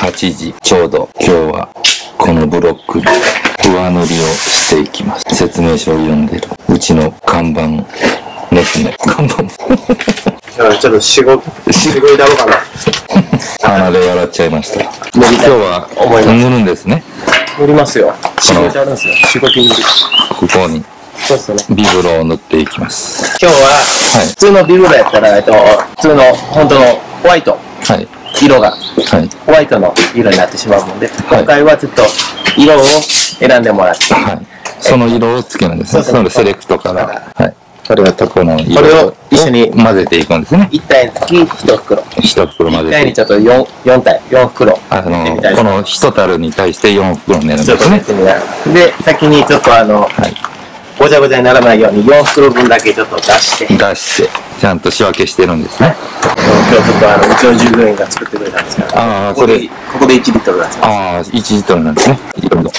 8時ちょうど今日はこのブロックに上塗りをしていきます。説明書を読んでるうちの看板娘看板ちょっとしごいだろうかな。 鼻で笑っちゃいました。今日は塗るんですね。 塗りますよ。しごいてあるんですよ。しごき塗り。 ここにそうですね。 ビブロを塗っていきます。 今日は普通のビブロやったら普通の本当のホワイト、色がホワイトの色になってしまうので、今回はちょっと色を選んでもらって、 その色をつけるんですね。そのセレクトから。これを一緒に混ぜていくんですね。 1体につき1袋。 1袋混ぜて。 1体にちょっと4袋。この1樽に対して4袋になるんですね。 で、先にちょっとごちゃごちゃにならないように4袋分だけちょっと出して、 ちゃんと仕分けしてるんですね。 今日ちょっとうちの従業員が作ってくれたんですから、ここで1リットルなんです。 1リットルなんですね。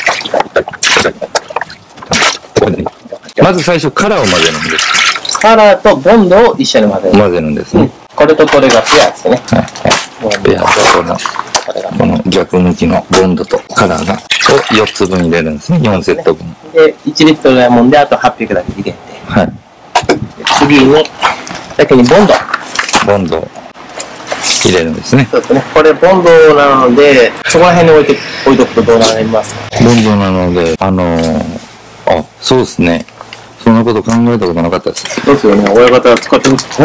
まず最初カラーを混ぜるんです。 カラーとボンドを一緒に混ぜるんですね。これとこれがペアですね。 ペアとこの逆向きのボンドとカラーを4つ分入れるんですね。4セット分。で、 1リットルなもんで、あと800だけ入れて。次に、先にボンドを入れるんですね。 そうですね。これボンドなので、そこら辺に置いとくとどうなりますか？ ボンドなので、そうですね。そんなこと考えたことなかったです。 そうですよね。親方使ってます。こ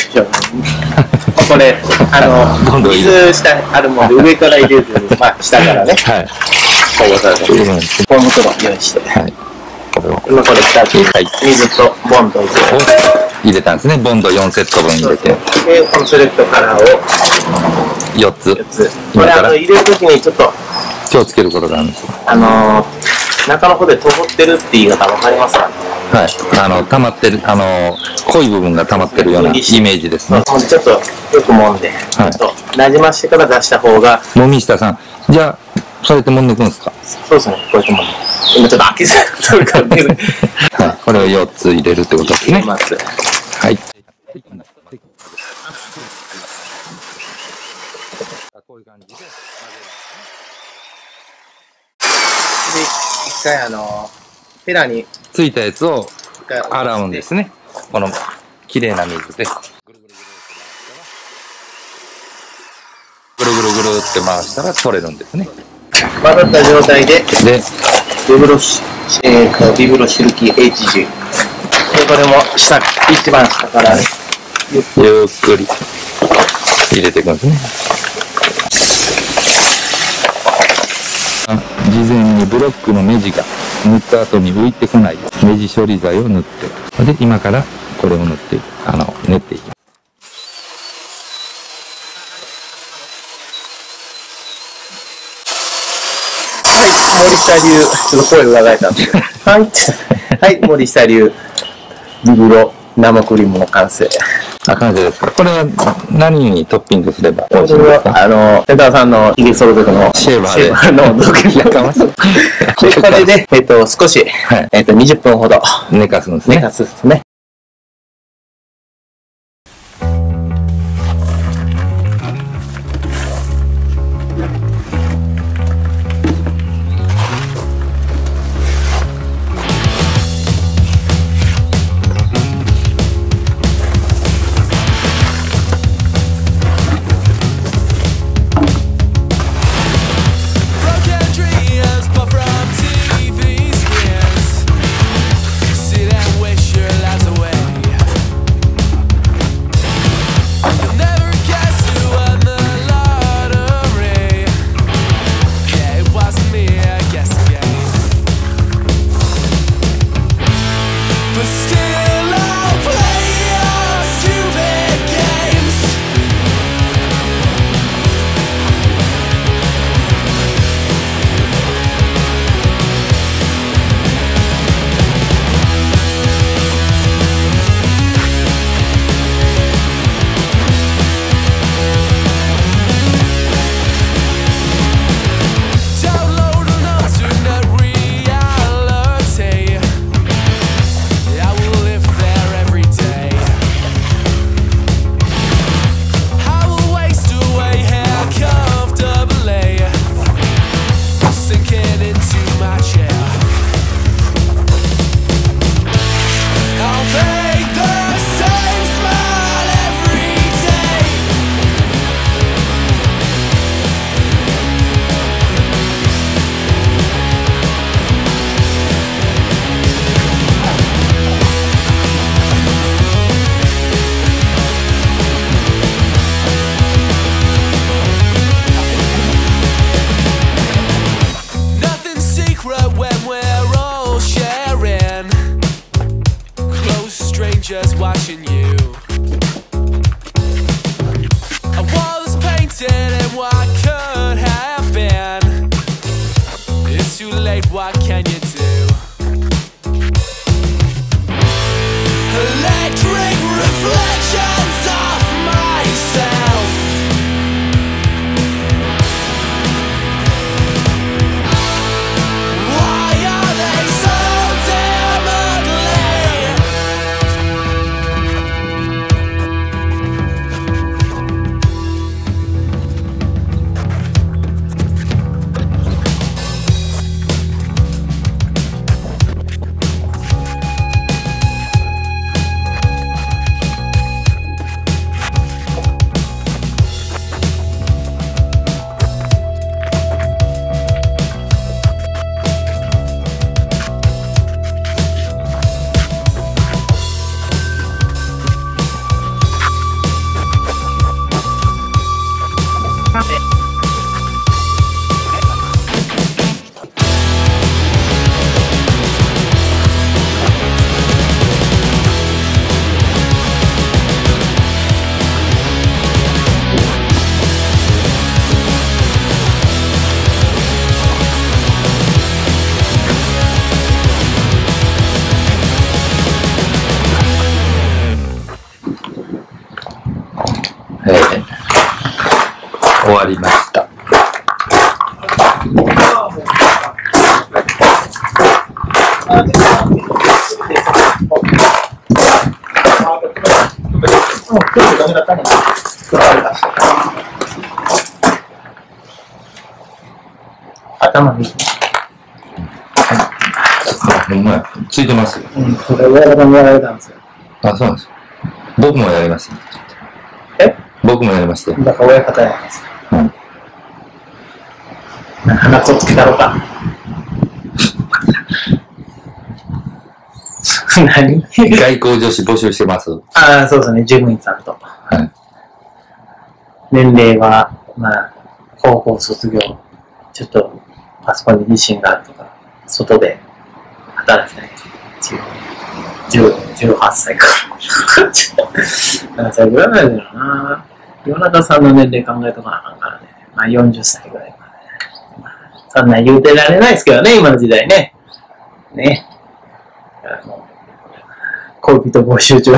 れ、水下あるもんで、上から入れずに、下からね。ポン袋用意して。今これ2つ、水とボンドを入れたんですね。ボンド4セット分入れて。 で、このセレクトカラーを 4つ。 これ入れるときにちょっと気をつけることがあるんです。 中の方で通ってるって言い方わかりますか？ 溜まってる、濃い部分が溜まってるようなイメージですね。 ちょっとよく揉んで、ちょっとなじましてから出した方が。 もみ下さん、じゃあ、そうやって揉んでいくんですか？ そうですね、こうやって揉んで。今ちょっと開けず取るからね。 これを4つ入れるってことですね。はい。こういう感じで混ぜるんですね。 で、一回ペラについたやつを洗うんですね。この綺麗な水で。ぐるぐるぐるって回したら取れるんですね。 混ざった状態で、ビブロシルキー HG。これも一番下からね、 ゆっくり入れていくんですね。事前にブロックの目地が塗った後に浮いてこない目地処理剤を塗って、で今からこれを塗って練っていきます。 森下流、ちょっと声伺えたんですけど。はい、森下流、ビブロ生クリームの完成。 完成ですか。これは何にトッピングすれば美味しいですか？センターさんのヒゲソルトのシェーバーの毒やかましい。で、これで、少し、20分ほど寝かすんですね。 寝かすですね。 Sit and wish your lives 今日ダメだったね。頭に。 ほんまや。ついてますよ。 うん、それ親方にやられたんですよ。 あ、そうなんですよ。僕もやりました。 え？ 僕もやりましたよ。 だから親方やります。 うん。 鼻くそつけたろか。何？ 外交女子募集してます。 ああ、そうですね、事務員さんと。 はい。 年齢は、まあ、高校卒業、ちょっとパソコンに自信があるとか、外で働きたい。18歳か。何歳ぐらいなんだろうな。岩中さんの年齢考えとかなあかんからね。まあ40歳ぐらいまで、まあ。そんな言うてられないですけどね、今の時代ね。ね。恋人募集中。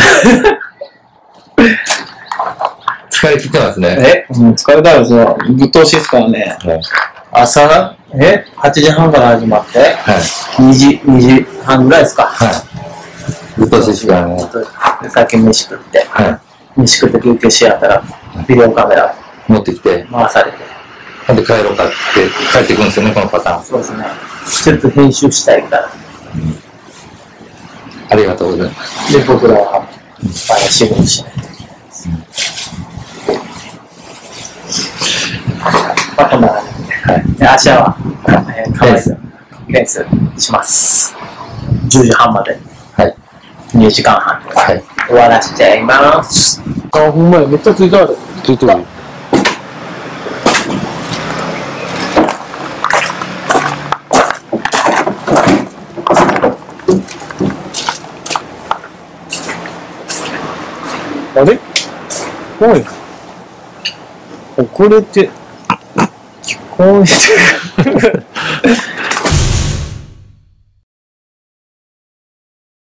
疲れ切ってますね。 疲れたんですよ。ぶっ通しですからね。朝、8時半から始まって、はい、2時半ぐらいですか。はい。ぶっ通しですからね。さっき飯食って、はい、飯食って休憩しやったら、ビデオカメラ持ってきて、 回されて。 ほんで帰ろうかって帰ってくるんですよね、このパターン。 そうですね。ちょっと編集したいから。 ありがとうございます。 で、僕らは、仕事しないといけないです。まあ、こんな感じで。はい。で、明日は、レースします。10時半まで。はい。2時間半で。はい。終わらせちゃいます。あ、ほんまや、めっちゃついてある。 ついてる。 あれ？おい。遅れて、聞こえてる。